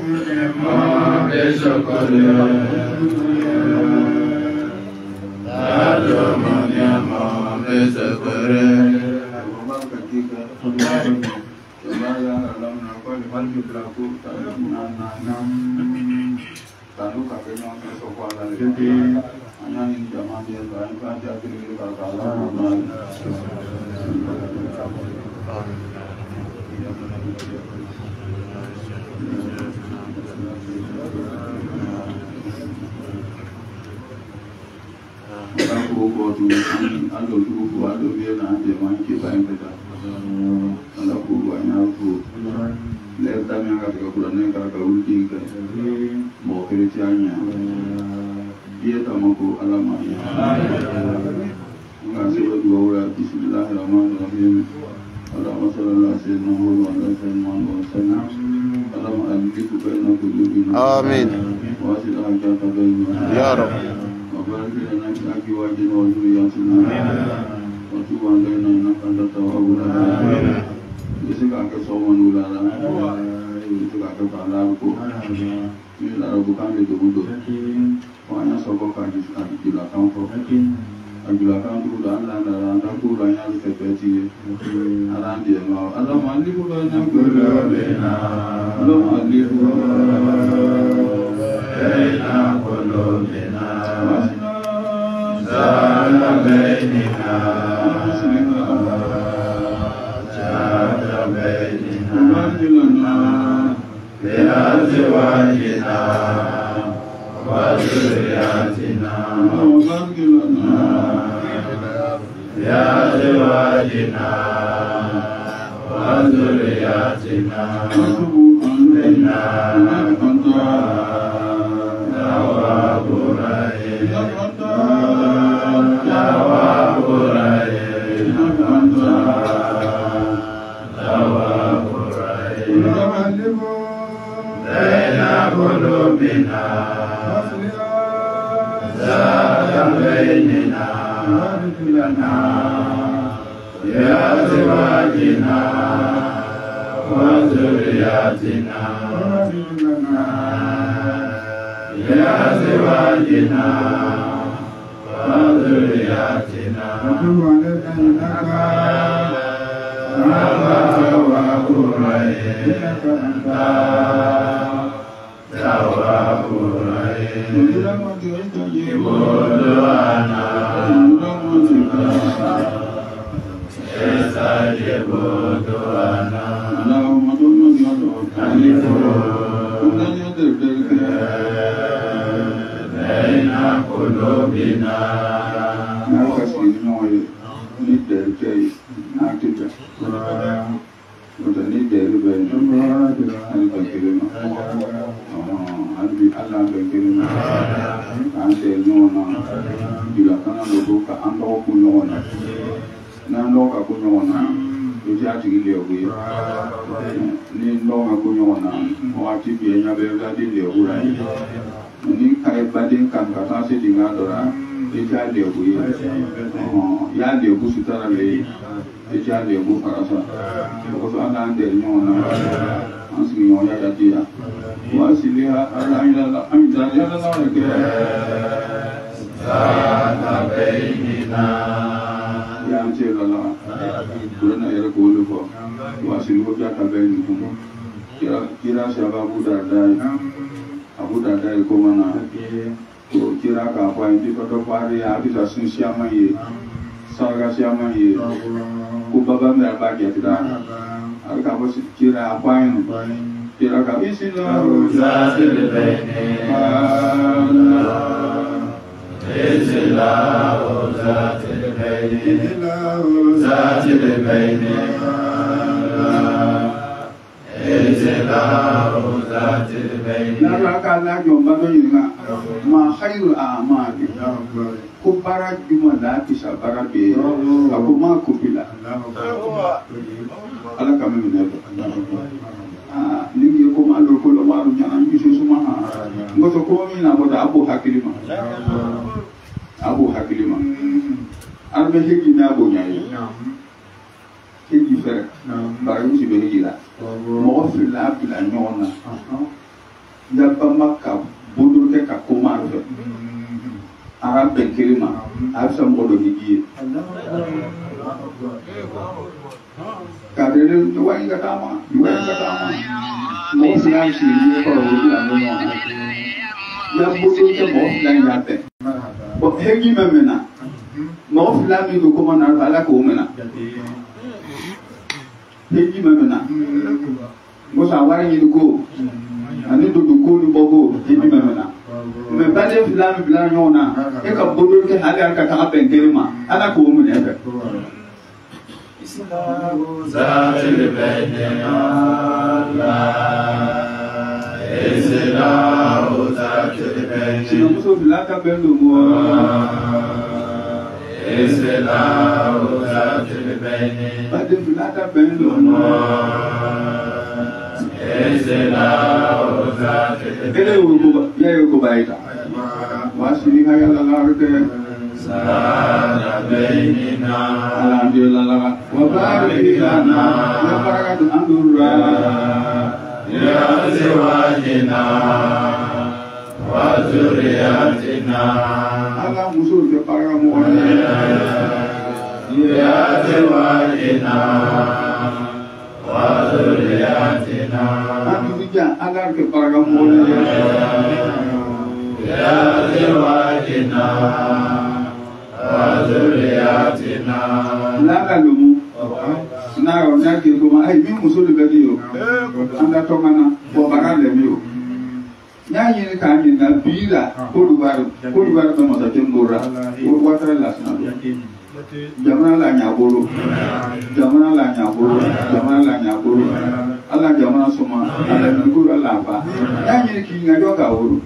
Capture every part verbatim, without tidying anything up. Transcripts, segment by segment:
آمين يا رب. yaba makka bodur ke ka kuma fe arab ben kelima afsa modo hiji kadere wai ngatama wai ngatama mo sinan si ni ko ro la no no ya bodur ke mo lan yabe bo hegi memena mo flami ko kuma na ala ko mena hegi memena mo sa wari ni ko ani do do ko ni bogo hegi memena me bade flami blan yona e ka bodur ke hali ka ta ben kelima ala ko mun ebe zatil bayna la islahu zatil bayna sino muso bilaka bendo mo islahu zatil bayna bade bilaka bendo mo islahu zatil bayna ele uko ya uko baita wasini haya la larke sana bainina alhamdulillah wa barik lana ya barakatu andurra ya zawajina wa zuriyatina Allah musul ke para mu'min ya zawajina wa zuriyatina andurja agar ke para mu'min ya zawajina Azuriyatina naka lumu na ro na ke ko ma ai mi musulu be yo anda to mana ko barale mi yo nya yin ka ni na bira ko dubaru ko dubaru to mo ta tembora ko watra la sna jamana la nya bolo jamana la nya bolo jamana la nya bolo ala jamana soma ala ni ko ala ba nya yin ki nga do ka woro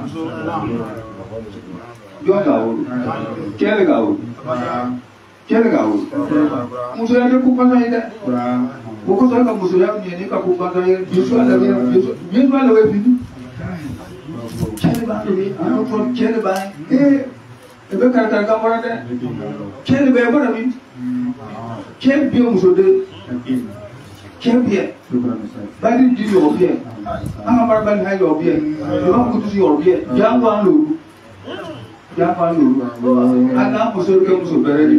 Yo gaul, kele gaul, kele gaul. Musuh ada kupas aja. Bukan soal kamu musuh yang ni ka kupas aja. Yesus ada dia, Yesus, Yesus ada webi. Kele bang ni, anu pun kele bang. Eh, ebe kata kamu ada. Kele bang apa ni? Kele biar musuh de. Kele biar. Bagi di Europia. Angam barban hai Europia. Orang kudu si Europia. Jangan buang lu. Ya palu, anak musuh ke musuh beri.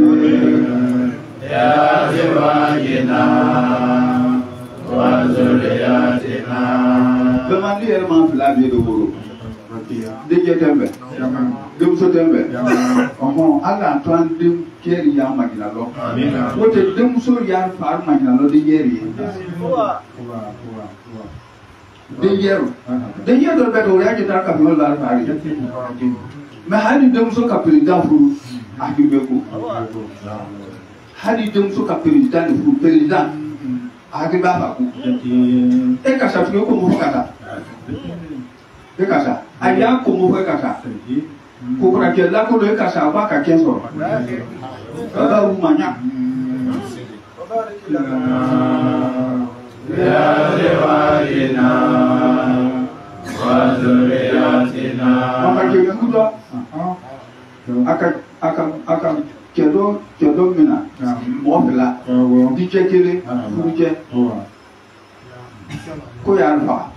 Ya zawajina, wa zuriyatina. Bemandi era maaflah dia dulu. Dia tembe, dia musuh tembe. Oh, Allah tuan dia kiri yang macam lo. Waktu dia musuh yang far macam lo dia kiri. Dia kiri, dia kiri tu betul ya kita kafir lah far. Mais hali dem so ka président furu akibe ko hali dem so ka président furu président akibe ba ko e ka sa ko mo kata e ka sa aya ko mo ka sa ko ko ke la ko le ka sa ba ka kenso ba u manya ya zawajina wa zuriyatina maka ke kudo aka aka aka kedo kedo mina mo fela di chekele fuje ko ya alfa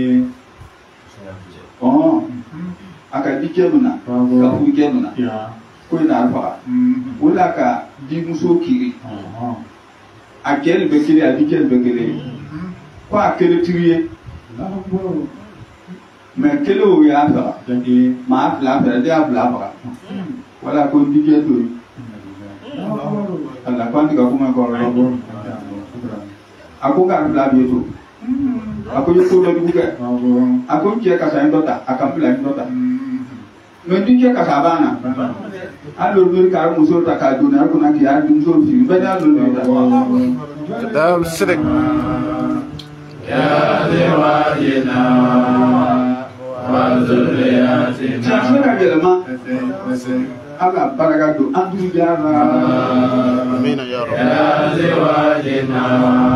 oh aka di kemuna ka fuje muna ko na alfa wala ka di muso kiri akele bekele adikele bekele ko akele tiriye mais quel est le cas? Ma fla fla dia fla fla. Voilà qu'on dit que tout. Allah quand tu comme encore là. Aku kan fla bientôt. Aku je tout le bouquet. Aku qui est cassé un dota, à camp un dota. Mais tu qui est cassé bana. Alors le car muso ta ka dona ko na ki ar dum so fi. Ben alors le. Dam sidik. Ya zawajina wa zuriyatina. Jangan gelama. Allah barakatu andu jara. Amin ya Rabb. Ya zawajina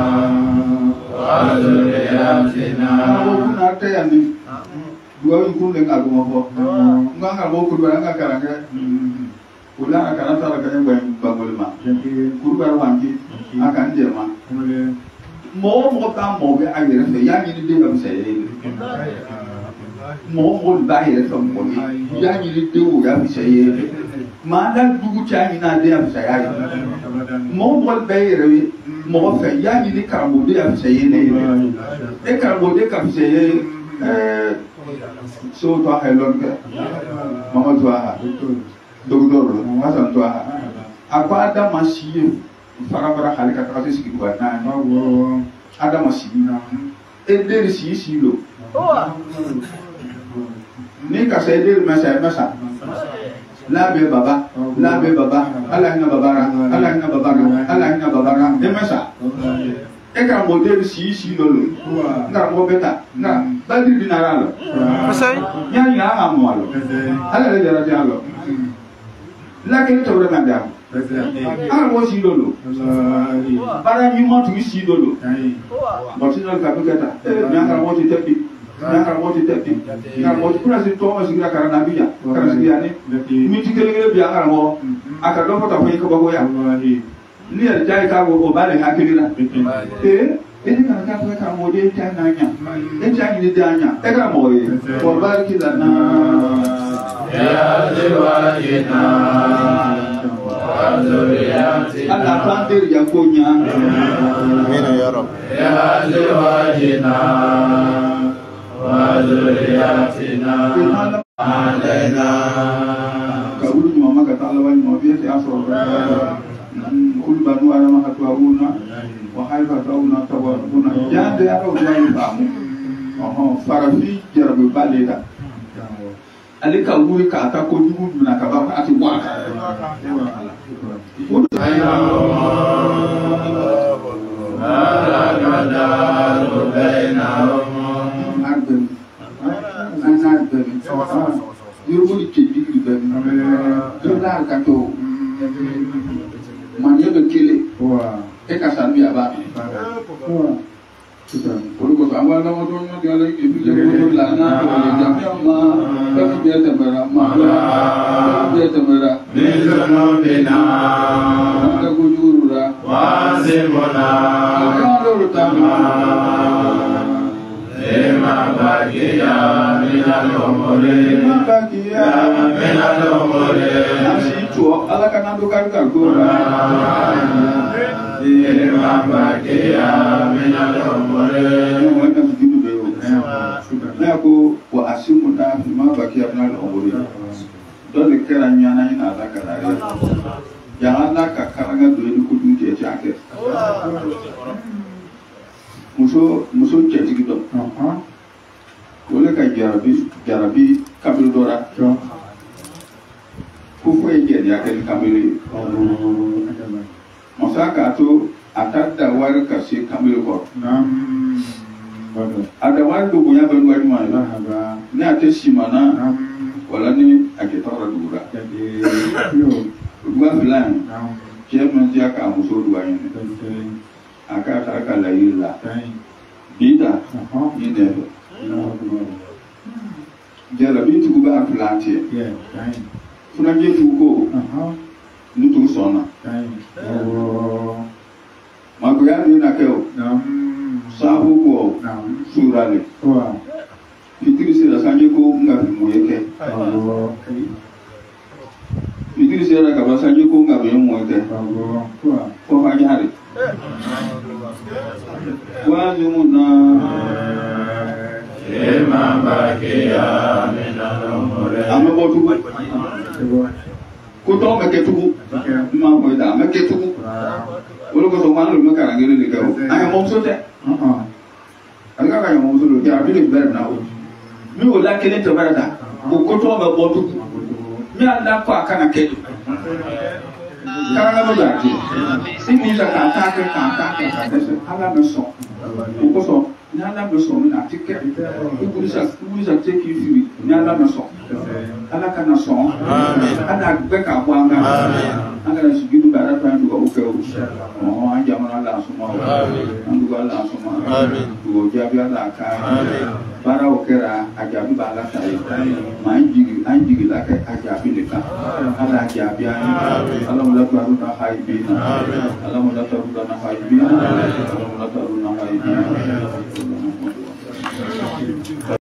wa zuriyatina. Aku pun ada yang ni. Dua ibu dengan aku mau. Enggak enggak mau kurban enggak karangnya. Ulang akan antara kalian bang bangul mah. Kurban wangi akan dia mah. Mau mau tam mau be akhirnya saya yang ini dia bisa ini. mo mo ba ye to mo ni ya ni de wo ya bi sey ma da dugu cha ni na de ya bi sey ya mo mo ba ye re mo fe ya ni ni karamo de ya bi sey ne e karamo de ka bi sey eh so to ha lon ke mama to ha docteur ma san to ha akwa da masiye fara fara halika ta kasi sigi ba na no ada masina e de si si lo ni ka se de ma sa ma sa la be baba la be baba ala ina babara ala ina babara ala ina babara e ma sa e ka model si si lo lo na mo beta na ba di dinara lo masai nya nya ma mo lo ala le jara ja lo la ke to re ma da ah mo si lo lo para ni mo tu si lo lo mo si lo ka be ta nya ka mo ti tepi nya ka mo ti tepi na mo ti kuna si to mo si ga karana biya karana si ya ni mi ti kele kele biya ka mo aka do fota ko ko ba ya ni ya jai ka go ba le ha kele na eh ini kan ka ko ka mo de ta na nya e ta ni de anya e ka mo e ko ba ki da na ya ziwajina wa zuriyatina Allah tandir ya konya amin ya rab ya ziwajina wa zuriyatina alaina kabulu mama ka ta'ala wa ma fi asra kul banu ala ma hatwaruna wa haifa tauna tawaruna jande ya ko jani famu oh farafi jarabe baleda ali ka wuri ka ta ko dugu na ka ba ati wa yurbu ke digri ben dolar ka to man yebe kele wa e ka san bi aba wa Olu ko awal nama tu nak dia lagi itu jadi lana boleh jamnya ma tapi dia temera ma dia temera Nizono bina kita kujurura wazimona kalau utama lima bagia minalomore lima bagia minalomore nasi cuo ala kan ando kan kalkura lima bagia minalomore mereka begitu beo nah aku wa asimu na lima bagia minalomore dole keranya na ina ala kadari jangan nak karanga duit kudu dia cakap muso muso cɛti dɔ wole ka jarabi jarabi kabilo dɔ la ko fo ye jɛdiya kɛ ni kabilo ye masa k'a to a ta da wari ka se kabilo kɔrɔ a da wari do bonya bɛ wari ma ye ni a tɛ simana wala ni a kɛ tɔgɔ dugu la duga fila in cɛ min tɛ k'a muso duga ɲini a ka taa ka laɲini la bida ni ne jarabi tugu b'a filantiɛ funajɛ tugu ko ni tugu sɔnna magoya min na kɛ o sabu ko surale fitiri sera sanji ko nga fi moye kɛ fitiri sera ka ba sanji ko nga fi moye kɛ ko fa nyari wazimuna lima bagia minalomore ame botu ko to me ke tugu ma ko da me ke tugu wolo ko so ma lo me karangere le ka o ay mo so te uh uh ka ka mo so lo ya bi le ber na o mi o la kele te berada ko ko to me botu mi anda ko akana ke karanga ba ti sini la ka ta ke ka ta ke ka de ala me so ko so ni ala me so mi na ti ke ko sa ko sa te ki firi ni ala me so ala kana so amen ala be ka bo anga amen anga na sugidu ba ra pa ndu ko ke o oh anja mana la so ma amen ndu ga la so ma amen ko ja bi ala ka amen bara o kera aja bi ba la ta ma anjigi anjigi la ka aja bi le ka ala aja bi amen ala mo la ko na haibina amen ala mo la ko na haibina ala mo la ko na haibina